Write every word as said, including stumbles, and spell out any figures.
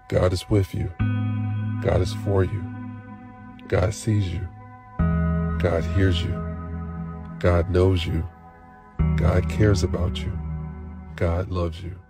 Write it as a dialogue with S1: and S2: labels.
S1: God is with you. God is for you. God sees you. God hears you. God knows you. God cares about you. God loves you.